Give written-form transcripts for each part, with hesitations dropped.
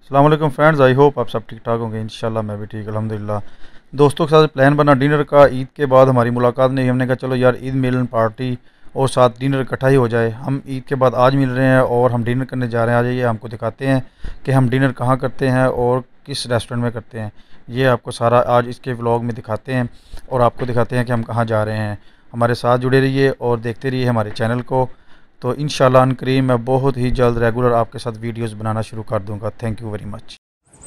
अस्सलाम वालेकुम friends, I hope आप सब ठीक ठाक होंगे। इंशाल्लाह मैं भी ठीक, अल्हम्दुलिल्लाह। दोस्तों के साथ प्लान बना डिनर का। ईद के बाद हमारी मुलाकात नहीं, हमने कहा चलो यार ईद मिलन पार्टी और साथ डिनर इकट्ठा ही हो जाए। हम ईद के बाद आज मिल रहे हैं और हम डिनर करने जा रहे हैं। आ जाइए, हमको दिखाते हैं कि हम डिनर कहाँ करते हैं और किस रेस्टोरेंट में करते हैं। ये आपको सारा आज इसके व्लॉग में दिखाते हैं और आपको दिखाते हैं कि हम कहाँ जा रहे हैं। हमारे साथ जुड़े रहिए और देखते रहिए हमारे चैनल को। तो इंशाल्लाह अनकरीम मैं बहुत ही जल्द रेगुलर आपके साथ वीडियोस बनाना शुरू कर दूंगा। Thank you very much.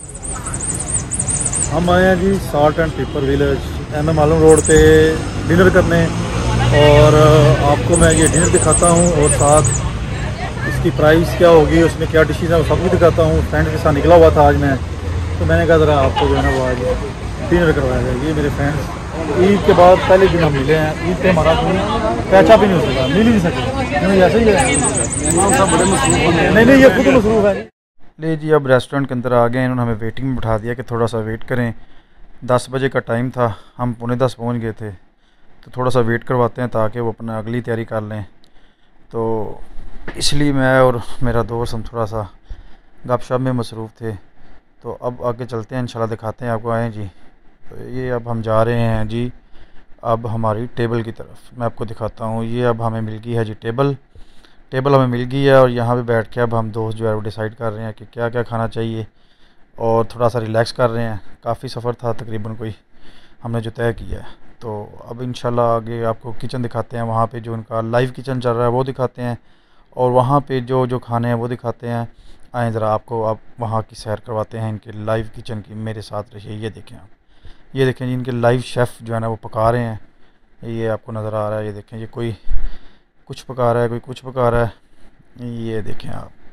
हम आए हैं जी Salt and Pepper Village M Alam road पे डिनर करने। और आपको मैं ये डिनर दिखाता हूँ और साथ इसकी प्राइस क्या होगी, उसमें क्या डिशेज है, वो सब भी दिखाता हूँ। फ्रेंड के साथ निकला हुआ था आज मैं, तो मैंने कहा ज़रा आपको जो है ना वो आज डिनर करवाया जाए। ये मेरे फ्रेंड्स ईद के बाद पहले दिन हम मिले हैं। ईद पे हमारा कोई पैचा भी नहीं हो सका, मिल ही नहीं सके, नहीं ऐसे ही है। सब बड़े मसरूफ हैं। नहीं ये खुद मसरूफ है। ले जी, अब रेस्टोरेंट के अंदर आ गए। इन्होंने हमें वेटिंग में बिठा दिया कि थोड़ा सा वेट करें। 10 बजे का टाइम था, हम पौने 10 पहुँच गए थे। तो थोड़ा सा वेट करवाते हैं ताकि वो अपना अगली तैयारी कर लें। तो इसलिए मैं और मेरा दोस्त हम थोड़ा सा गपशप में मसरूफ़ थे। तो अब आगे चलते हैं, इंशाल्लाह दिखाते हैं आपको। आए जी, तो ये अब हम जा रहे हैं जी अब हमारी टेबल की तरफ। मैं आपको दिखाता हूँ। ये अब हमें मिल गई है जी टेबल हमें मिल गई है। और यहाँ पे बैठ के अब हम दोस्त जो है वो डिसाइड कर रहे हैं कि क्या क्या खाना चाहिए और थोड़ा सा रिलैक्स कर रहे हैं। काफ़ी सफ़र था तकरीबन कोई हमने जो तय किया है। तो अब इंशाल्लाह आगे आपको किचन दिखाते हैं। वहाँ पे जो उनका लाइव किचन चल रहा है वो दिखाते हैं और वहाँ पे जो जो खाने हैं वो दिखाते हैं। आएँ ज़रा आपको अब वहाँ की सैर करवाते हैं इनके लाइव किचन की। मेरे साथ रहिए। ये देखें आप, ये देखें जी इनके लाइव शेफ़ जो है ना वो पका रहे हैं। ये आपको नज़र आ रहा है। ये देखें, ये कोई कुछ पका रहा है, कोई कुछ पका रहा है। ये देखें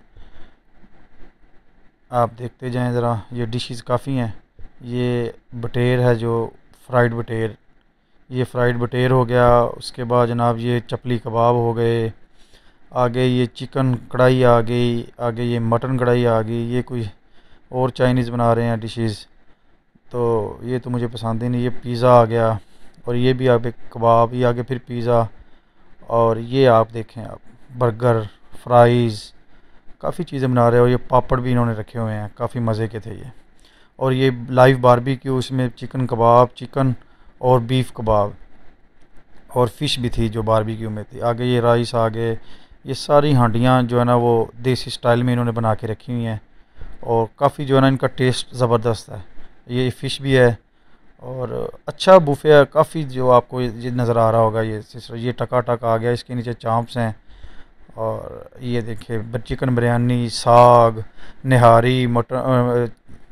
आप देखते जाएं ज़रा। ये डिशेस काफ़ी हैं। ये बटेर है, जो फ्राइड बटेर, ये फ्राइड बटेर हो गया। उसके बाद जनाब ये चपली कबाब हो गए। आगे ये चिकन कढ़ाई आ गई। आगे ये मटन कढ़ाई आ गई। ये कोई और चाइनीज़ बना रहे हैं डिशेस, तो ये तो मुझे पसंद ही नहीं। ये पिज़्ज़ा आ गया और ये भी आगे कबाब, ये आगे फिर पिज़्ज़ा। और ये आप देखें आप बर्गर, फ्राइज़, काफ़ी चीज़ें बना रहे हो। ये पापड़ भी इन्होंने रखे हुए हैं, काफ़ी मज़े के थे ये। और ये लाइव बारबेक्यू, इसमें चिकन कबाब, चिकन और बीफ कबाब और फ़िश भी थी जो बारबेक्यू में थी। आगे ये राइस आ गए। ये सारी हांडियाँ जो है ना वो देसी स्टाइल में इन्होंने बना के रखी हुई हैं और काफ़ी जो है ना इनका टेस्ट ज़बरदस्त है। ये फ़िश भी है और अच्छा बुफे है काफ़ी। जो आपको ये नज़र आ रहा होगा, ये टका आ गया। इसके नीचे चांप्स हैं और ये देखिए चिकन बिरयानी, साग, निहारी, मटन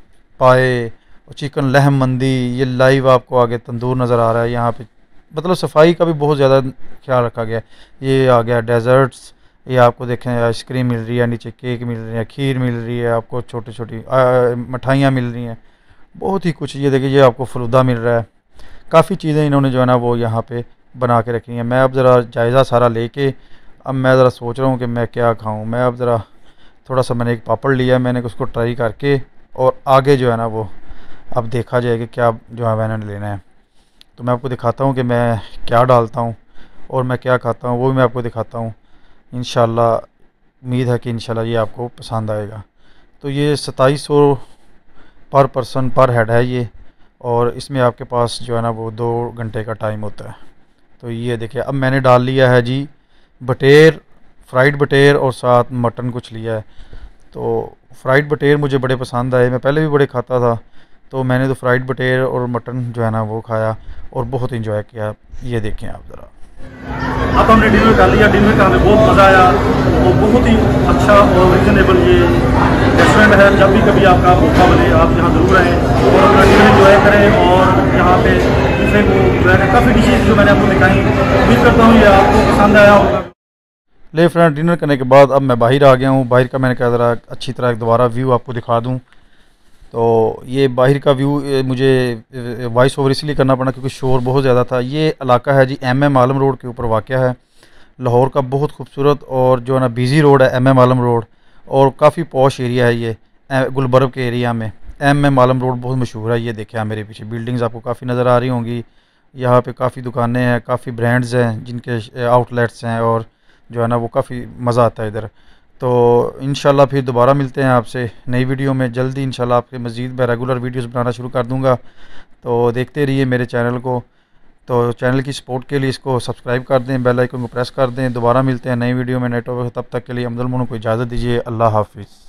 पाए और चिकन लहम मंदी। ये लाइव आपको आगे तंदूर नज़र आ रहा है। यहाँ पे मतलब सफाई का भी बहुत ज़्यादा ख्याल रखा गया। ये आ गया डेजर्ट्स। ये आपको देखें आइसक्रीम मिल रही है, नीचे केक मिल रही है, खीर मिल रही है, आपको छोटी छोटी मिठाइयाँ मिल रही हैं, बहुत ही कुछ। ये देखिए ये आपको फलूदा मिल रहा है। काफ़ी चीज़ें इन्होंने जो है ना वो यहाँ पे बना के रखी हैं। मैं अब ज़रा जायज़ा सारा लेके अब मैं ज़रा सोच रहा हूँ कि मैं क्या खाऊँ। मैं अब ज़रा थोड़ा सा मैंने एक पापड़ लिया है, मैंने उसको ट्राई करके और आगे जो है ना वो अब देखा जाए कि क्या जो है मैंने लेना है। तो मैं आपको दिखाता हूँ कि मैं क्या डालता हूँ और मैं क्या खाता हूँ, वो भी मैं आपको दिखाता हूँ। इंशाल्लाह उम्मीद है कि इंशाल्लाह ये आपको पसंद आएगा। तो ये 2700 पर पर्सन पर हेड है ये। और इसमें आपके पास जो है ना वो 2 घंटे का टाइम होता है। तो ये देखिए अब मैंने डाल लिया है जी बटेर, फ्राइड बटेर और साथ मटन कुछ लिया है। तो फ्राइड बटेर मुझे बड़े पसंद आए, मैं पहले भी बड़े खाता था। तो मैंने तो फ्राइड बटेर और मटन जो है ना वो खाया और बहुत इंजॉय किया। ये देखें आप ज़रा। अब हमने डिनर कर लिया। डिनर का हमें बहुत मज़ा आया और बहुत ही अच्छा और रीजनेबल ये रेस्टोरेंट है। जब भी कभी आपका मौका मिले आप यहाँ ज़रूर आएँ और अपना डिनर इंजॉय करें और यहाँ पे दूसरे को इंजॉय करें। काफ़ी डिशेज़ जो मैंने आपको दिखाई, उम्मीद करता हूँ ये आपको पसंद आया होगा। ले फ्रेंड, डिनर करने के बाद अब मैं बाहर आ गया हूँ। बाहर का मैंने कहा ज़रा अच्छी तरह दोबारा व्यू आपको दिखा दूँ। तो ये बाहर का व्यू मुझे वॉइस ओवर इसलिए करना पड़ा क्योंकि शोर बहुत ज़्यादा था। ये इलाका है जी एम आलम रोड के ऊपर वाक़या है, लाहौर का बहुत खूबसूरत और जो है ना बिज़ी रोड है एम आलम रोड। और काफ़ी पॉश एरिया है ये गुलबर्ग के एरिया में। एम आलम रोड बहुत मशहूर है। ये देखें आप मेरे पीछे बिल्डिंग्स आपको काफ़ी नज़र आ रही होंगी। यहाँ पे काफ़ी दुकानें हैं, काफ़ी ब्रांड्स हैं जिनके आउटलेट्स हैं और जो है ना वो काफ़ी मज़ा आता है इधर। तो इंशाल्लाह फिर दोबारा मिलते हैं आपसे नई वीडियो में जल्दी। इंशाल्लाह आपके मज़ीद मैं रेगुलर वीडियोस बनाना शुरू कर दूंगा, तो देखते रहिए मेरे चैनल को। तो चैनल की सपोर्ट के लिए इसको सब्सक्राइब कर दें, बेल आइकन को प्रेस कर दें। दोबारा मिलते हैं नई वीडियो में नए टॉपिक। तब तक के लिए अमदुल मोनू को इजाज़त दीजिए। अल्लाह हाफिज़।